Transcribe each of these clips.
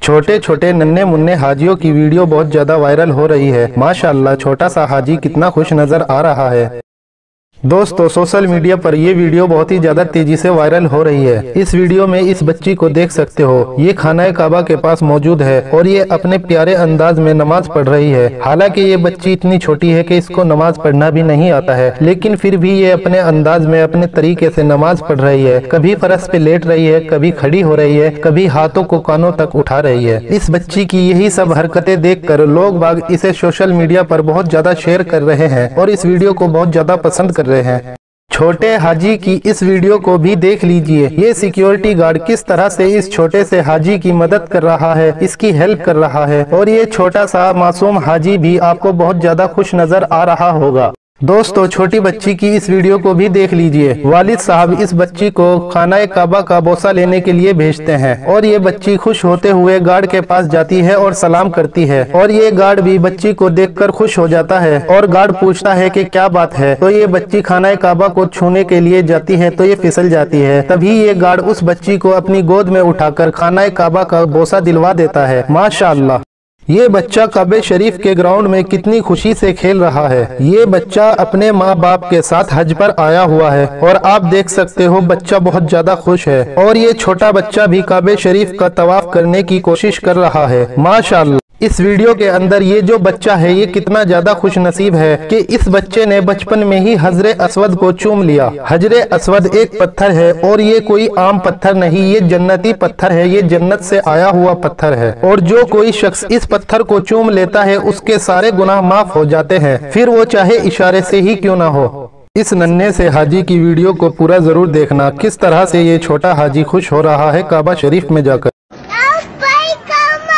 छोटे छोटे नन्हे मुन्ने हाजियों की वीडियो बहुत ज्यादा वायरल हो रही है। माशाअल्लाह, छोटा सा हाजी कितना खुश नजर आ रहा है। दोस्तों, सोशल मीडिया पर ये वीडियो बहुत ही ज्यादा तेजी से वायरल हो रही है। इस वीडियो में इस बच्ची को देख सकते हो, ये खाना काबा के पास मौजूद है और ये अपने प्यारे अंदाज में नमाज पढ़ रही है। हालांकि ये बच्ची इतनी छोटी है कि इसको नमाज पढ़ना भी नहीं आता है, लेकिन फिर भी ये अपने अंदाज में अपने तरीके से नमाज पढ़ रही है। कभी फर्श पे लेट रही है, कभी खड़ी हो रही है, कभी हाथों को कानों तक उठा रही है। इस बच्ची की यही सब हरकतें देखकर लोग बाग इसे सोशल मीडिया पर बहुत ज्यादा शेयर कर रहे हैं और इस वीडियो को बहुत ज्यादा पसंद कर रहे हैं। छोटे हाजी की इस वीडियो को भी देख लीजिए। ये सिक्योरिटी गार्ड किस तरह से इस छोटे से हाजी की मदद कर रहा है, इसकी हेल्प कर रहा है और ये छोटा सा मासूम हाजी भी आपको बहुत ज्यादा खुश नजर आ रहा होगा। दोस्तों, छोटी बच्ची की इस वीडियो को भी देख लीजिए। वालिद साहब इस बच्ची को खाना काबा का बोसा लेने के लिए भेजते हैं और ये बच्ची खुश होते हुए गार्ड के पास जाती है और सलाम करती है और ये गार्ड भी बच्ची को देखकर खुश हो जाता है और गार्ड पूछता है कि क्या बात है, तो ये बच्ची खाना काबा को छूने के लिए जाती है तो ये फिसल जाती है। तभी ये गार्ड उस बच्ची को अपनी गोद में उठाकर खाना काबा का बोसा दिलवा देता है। माशाअल्लाह, ये बच्चा काबे शरीफ के ग्राउंड में कितनी खुशी से खेल रहा है। ये बच्चा अपने माँ बाप के साथ हज पर आया हुआ है और आप देख सकते हो बच्चा बहुत ज्यादा खुश है और ये छोटा बच्चा भी काबे शरीफ का तवाफ करने की कोशिश कर रहा है। माशाअल्लाह, इस वीडियो के अंदर ये जो बच्चा है ये कितना ज्यादा खुश नसीब है कि इस बच्चे ने बचपन में ही हजरे अस्वद को चूम लिया। हजरे अस्वद एक पत्थर है और ये कोई आम पत्थर नहीं, ये जन्नती पत्थर है, ये जन्नत से आया हुआ पत्थर है और जो कोई शख्स इस पत्थर को चूम लेता है उसके सारे गुनाह माफ हो जाते हैं, फिर वो चाहे इशारे से ही क्यों ना हो। इस नन्हे से हाजी की वीडियो को पूरा जरूर देखना, किस तरह से ये छोटा हाजी खुश हो रहा है काबा शरीफ में जाकर।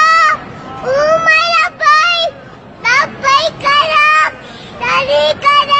करा